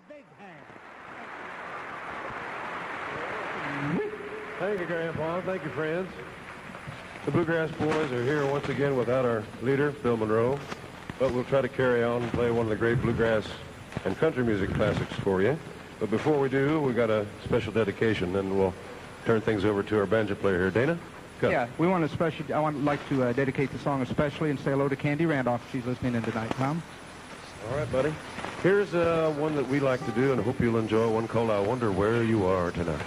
big hand. Thank you, Grandpa. Thank you, friends. The Bluegrass Boys are here once again without our leader, Phil Monroe, but we'll try to carry on and play one of the great bluegrass and country music classics for you. But before we do, we got a special dedication, and we'll turn things over to our banjo player here. Dana? Go. Yeah, I would like to dedicate the song especially and say hello to Candy Randolph if she's listening in tonight, Tom. All right, buddy. Here's one that we like to do, and I hope you'll enjoy, one called I Wonder Where You Are Tonight.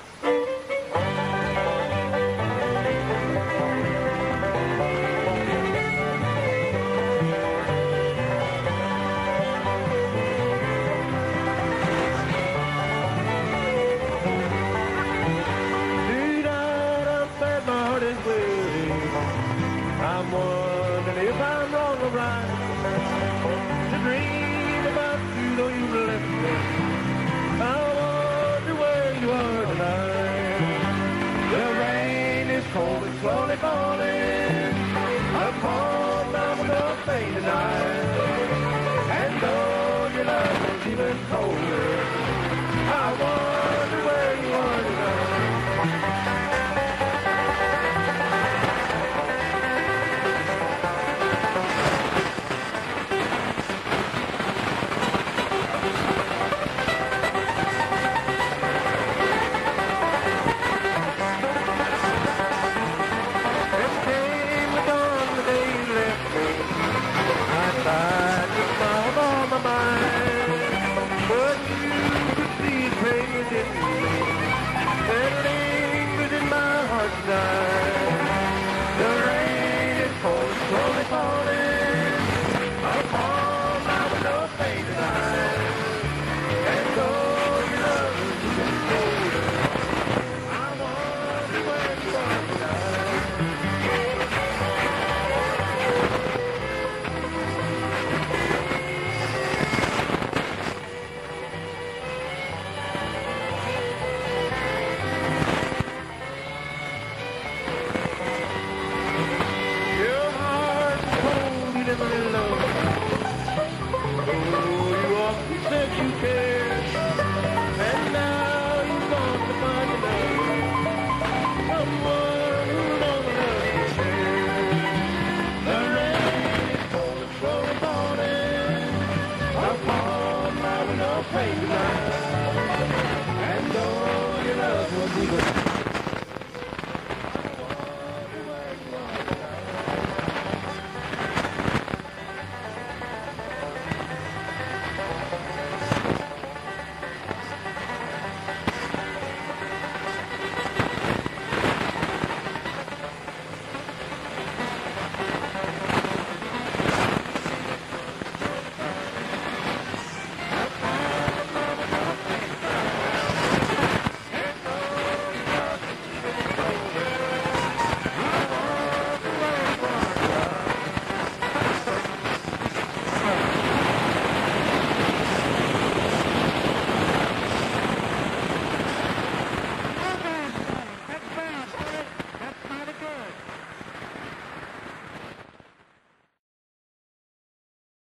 I'm wondering if I'm wrong or right to dream about you, though you've left me. I wonder where you are tonight. The rain is cold and slowly falling upon my window pane tonight. And though your love is even colder, I wonder where you are tonight. The rain is cold, slowly falling upon my window pane tonight. And though your love is even colder, I wonder where you are tonight. And though your love was even